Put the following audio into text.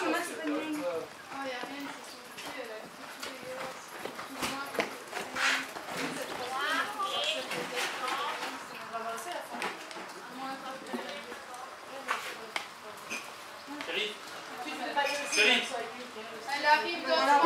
maman, c'est pas une ligne. Oh, y'a rien, c'est son pied, elle a une petite dégueulasse. On va avancer à la fin. Chérie, Tu ne fais pas Chérie. Elle arrive dans